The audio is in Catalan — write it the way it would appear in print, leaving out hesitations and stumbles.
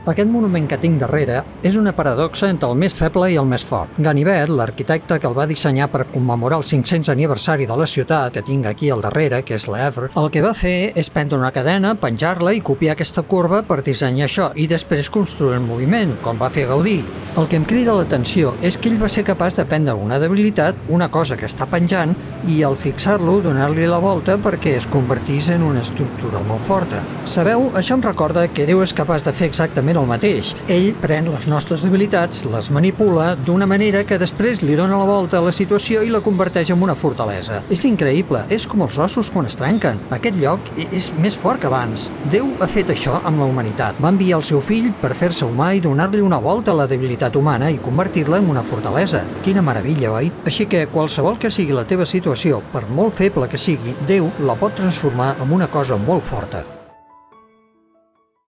Aquest monument que tinc darrere és una paradoxa entre el més feble i el més fort. Ganivet, l'arquitecte que el va dissenyar per commemorar el 500 aniversari de la ciutat, que tinc aquí al darrere, que és l'Èvre, el que va fer és prendre una cadena, penjar-la i copiar aquesta curva per dissenyar això i després construir el moviment, com va fer Gaudí. El que em crida l'atenció és que ell va ser capaç de prendre una debilitat, una cosa que està penjant, i al fixar-lo donar-li la volta perquè es convertís en una estructura molt forta. Sabeu, això em recorda que Déu és capaç de fer exactament el mateix. Ell pren les nostres debilitats, les manipula d'una manera que després li dona la volta a la situació i la converteix en una fortalesa. És increïble, és com els ossos quan es trenquen. Aquest lloc és més fort que abans. Déu ha fet això amb la humanitat. Va enviar el seu fill per fer-se humà i donar-li una volta a la debilitat humana i convertir-la en una fortalesa. Quina meravella, oi? Així que qualsevol que sigui la teva situació, per molt feble que sigui, Déu la pot transformar en una cosa molt forta.